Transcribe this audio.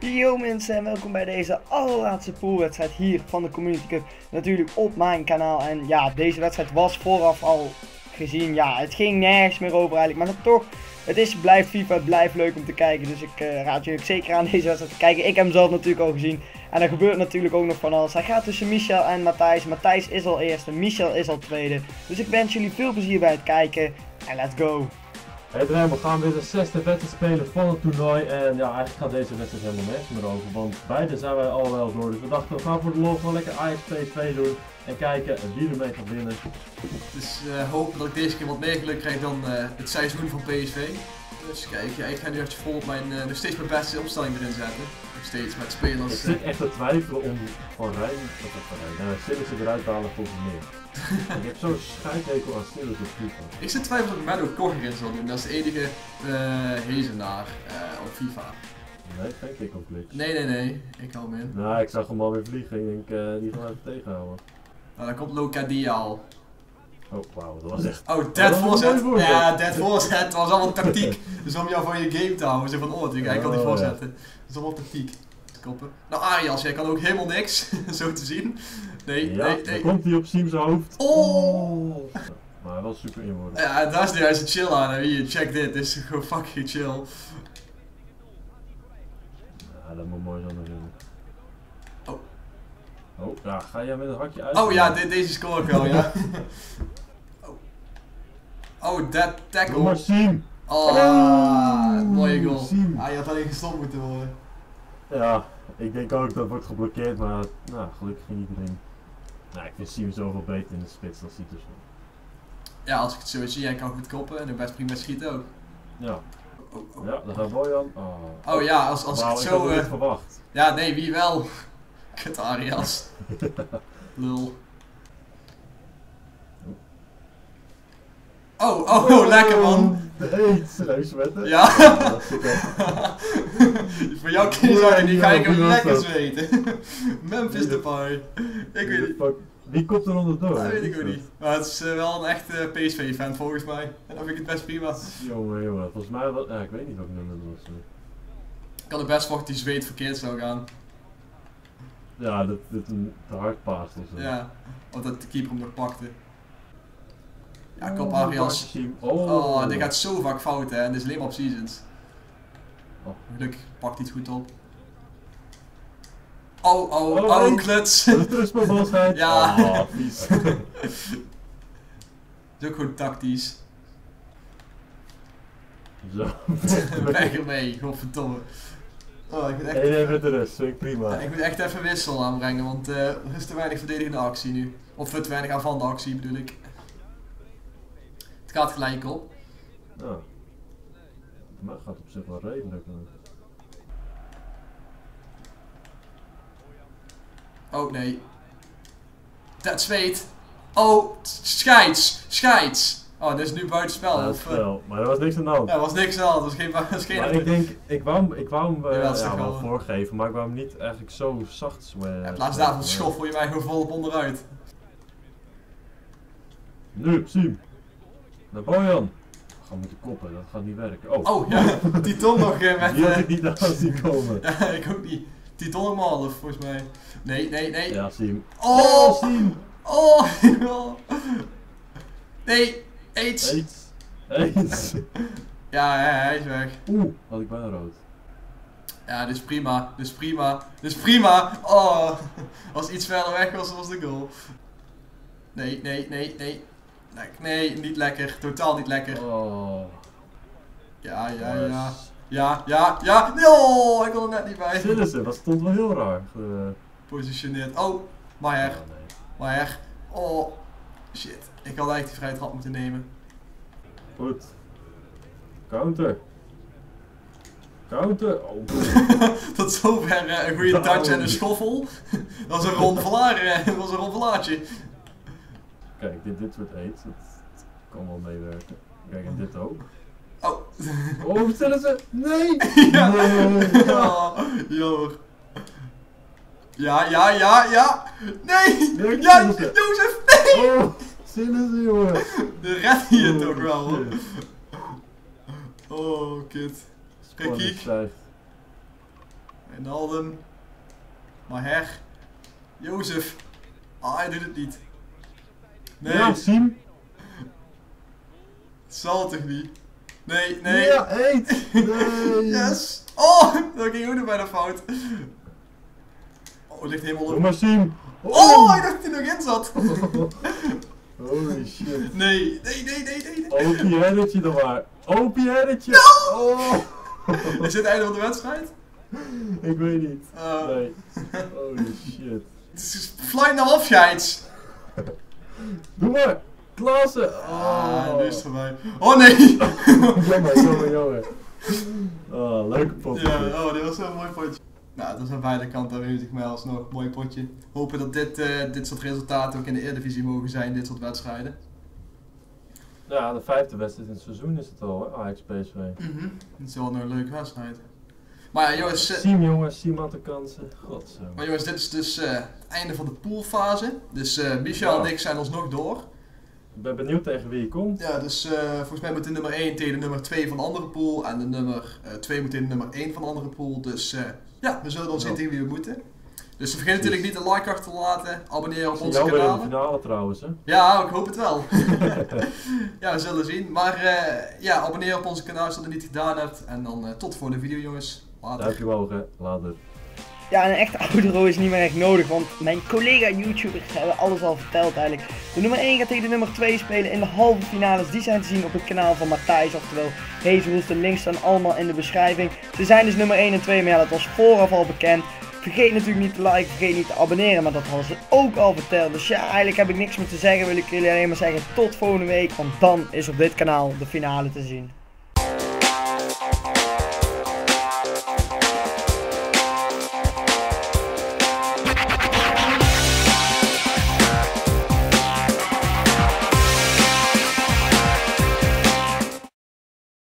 Yo mensen en welkom bij deze allerlaatste poolwedstrijd hier van de Community Cup. Natuurlijk op mijn kanaal. En ja, deze wedstrijd was vooraf al gezien. Ja, het ging nergens meer over eigenlijk. Maar toch, blijft FIFA, het blijft leuk om te kijken. Dus ik raad jullie zeker aan deze wedstrijd te kijken. Ik heb hem zelf natuurlijk al gezien. En er gebeurt natuurlijk ook nog van alles. Hij gaat tussen Michel en Matthijs. Matthijs is al eerste, Michel is al tweede. Dus ik wens jullie veel plezier bij het kijken. En let's go! Hey Drem, we gaan weer de 6e wedstrijd spelen van het toernooi en ja, eigenlijk gaat deze wedstrijd helemaal nergens meer over, want beide zijn wij al wel door. Dus we dachten we gaan voor de lol gewoon lekker Ajax PSV doen en kijken wie ermee gaat winnen. Dus hopen dat ik deze keer wat meer geluk krijg dan het seizoen van PSV. Dus kijk, ja, ik ga nu even vol op nog steeds mijn beste opstelling erin zetten. Nog steeds met spelers. Ik zit echt te twijfelen om van Rijn Sillissen eruit te halen volgens meer. Ik heb zo'n scheidhekel aan Sillissen op FIFA. Ik zit twijfelen of ik Mello Kogger in zal doen. Dat is de enige hezenaar op FIFA. Nee, geen kick-on-click. Nee, ik hou hem in. Nou, ik zag hem alweer vliegen. Ik denk, die gaan we even tegenhouden. Nou, dan komt Locadia al. Oh, wauw, dat was echt... Oh, dead voorzet. Ja, dead voorzet. Dat was allemaal tactiek. Dus om jou van je game te houden. Zo van, oh, ik kan die voorzetten. Dat is allemaal tactiek. Koppen. Nou, Arias, jij kan ook helemaal niks. Zo te zien. Nee. Dan komt hij op Siem's hoofd. Oh! Maar hij was super inwoorden. Ja, daar is nu juist chill aan. Hier, check dit. Dit is gewoon fucking chill. Ja, dat moet mooi zo natuurlijk. Oh. Oh, ja, ga jij met een hakje uit? Oh ja, deze score ik wel, ja. Oh, that tackle. Doe maar Siem! Oh, mooie goal. Ah, je had alleen gestopt moeten worden. Ja, ik denk ook dat wordt geblokkeerd, maar nou, gelukkig ging iedereen. Nou, ik vind Siem zoveel beter in de spits dan Citrus. Ja, als ik het zo zie, jij kan goed koppen en ook best prima schieten ook. Ja. Ja, dan gaat Bojan. Oh ja, als ik het zo... Ik had het niet verwacht. Ja, nee, wie wel? Kut Arias. Lul. Oh, lekker man. Serieus wetten? Ja. Ja, voor jou kinderen, die ga ik hem lekker weten. Memphis Depay. Ik weet niet. Wie komt er onderdoor? Dat weet ik ook niet. Maar het is wel een echte PSV-fan volgens mij. En dan vind ik het best prima. Jongen, volgens mij wel. Ja, ik weet niet welk nummer dat was. Ik kan er best wachten die zweet verkeerd zou gaan. Ja, dat een te hard paast of zo. Ja, of dat de keeper hem nog pakte. Ja, kop Arias. Oh, dit gaat zo vaak fout hè, en dit is alleen maar op seasons. Gelukkig pakt hij het goed op. Oh, kluts. Terugspelbalsheid. Ja. Oh, vies. Dat is ook gewoon tactisch. Zo. Weg ermee, godverdomme. Oh, ik moet echt... Even met de rust, vind ik prima. Ja, ik moet echt even wissel aanbrengen, want er is te weinig verdedigende actie nu. Of te weinig aanvallende actie bedoel ik. Het gaat gelijk op. Ja. Maar het gaat op zich wel redelijk. Oh nee. Dat zweet. Oh, scheids. Oh, dit is nu buitenspel. Ja, spel. Maar er was niks aan de hand. Ja, er was niks aan. Dat was geen maar ik denk, ik wou hem wel voorgeven, maar ik wou hem niet eigenlijk zo zacht. In plaats daarvan schoffel je mij gewoon volop onderuit. Nu, Siem. Naar Bojan. We gaan moeten koppen, dat gaat niet werken. Oh ja, Titon nog met... Die had ik niet aan zien komen. Ja, ik ook niet. Titon helemaal, volgens mij. Nee. Ja, Siem. Oh! Siem! Oh! Nee! Aids! Ja, hij is weg. Oeh, had ik bijna rood. Ja, dit is prima. Oh! Als iets verder weg was de goal. Nee. Nee, niet lekker. Totaal niet lekker. Oh. Ja. Oh, ik kon er net niet bij. Sillissen, dat stond wel heel raar. Positioneerd. Oh, Maier. Oh, shit. Ik had eigenlijk die vrije trap moeten nemen. Goed. Counter. Oh. Tot zover een goede touch en een schoffel. Dat was een ronvelaartje. Kijk, dit wordt aids. Dat kan wel meewerken. Kijk, en dit ook. Oh. Oh, Sillissen! Nee! Ja. Nee! Oh, jammer. Ja. Nee! Nee, Ja, Sillissen. Jozef! Nee! Oh, Sillissen, jongen! De red je het toch wel. Shit. Oh, kid. Kijk, Spanning stijgt. Wijnaldum. Maher. Jozef. Ah, hij doet het niet. Nee. Ja, Siem. Het zal toch niet? Nee, nee. Ja, eet. Nee. Yes. Oh, dat ging ook nog bijna fout. Oh, het ligt helemaal Doe op. maar Siem. Oh, ik dacht dat hij nog in zat. Holy shit. Nee, nee, nee, nee, nee. Opie Hennetje dan maar. Opie Hennetje. No! Oh. Is dit het einde van de wedstrijd? Ik weet niet. Nee. Holy shit. Het is fly naar afscheids. Doe maar. Klaassen. Ah, nu is het voorbij. Oh nee. Jammer. Oh, leuke pot. Ja, oh, dit was zo'n mooi potje. Nou, dat is aan beide kanten aanwezig, maar alsnog mooi potje. Hopen dat dit soort resultaten ook in de Eredivisie mogen zijn, dit soort wedstrijden. Ja, de 5e wedstrijd in het seizoen is het al, hè? Ajax PSV. Het is wel nog een leuke wedstrijd. Maar ja, jongens. Siem jongens, Siem had de kansen. Godzo. Maar jongens, dit is dus het einde van de poolfase. Dus Michel en ik zijn alsnog door. Ik ben benieuwd tegen wie je komt. Ja, dus volgens mij moet de nummer 1 tegen de nummer 2 van de andere pool. En de nummer 2 moet tegen de nummer 1 van de andere pool. Dus ja, we zullen dan zien tegen wie we moeten. Dus vergeet natuurlijk niet een like achter te laten. Abonneer op onze kanaal. Weer in de kanalen. finale trouwens, hè? Ja, ik hoop het wel. Ja, we zullen zien. Maar ja, abonneer op onze kanaal als je dat niet gedaan hebt. En dan tot de volgende video, jongens. Later. Duimpje omhoog, hè. Later. Ja, een echte outro is niet meer echt nodig, want mijn collega YouTubers hebben alles al verteld eigenlijk. De nummer 1 gaat tegen de nummer 2 spelen in de halve finales. Die zijn te zien op het kanaal van Matthijs, oftewel Heesroes. De links staan allemaal in de beschrijving. Ze zijn dus nummer 1 en 2, maar ja, dat was vooraf al bekend. Vergeet natuurlijk niet te liken, vergeet niet te abonneren, maar dat hadden ze ook al verteld. Dus ja, eigenlijk heb ik niks meer te zeggen, wil ik jullie alleen maar zeggen tot volgende week, want dan is op dit kanaal de finale te zien.